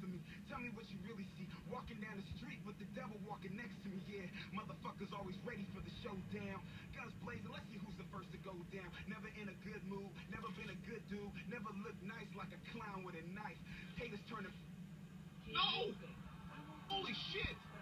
for me. Tell me what you really see. Walking down the street with the devil walking next to me. Yeah, motherfuckers always ready for the showdown. Guns blazing, let's see who's the first to go down. Never in a good mood, never been a good dude. Never looked nice like a clown with a knife. Haters turning. No! Holy shit!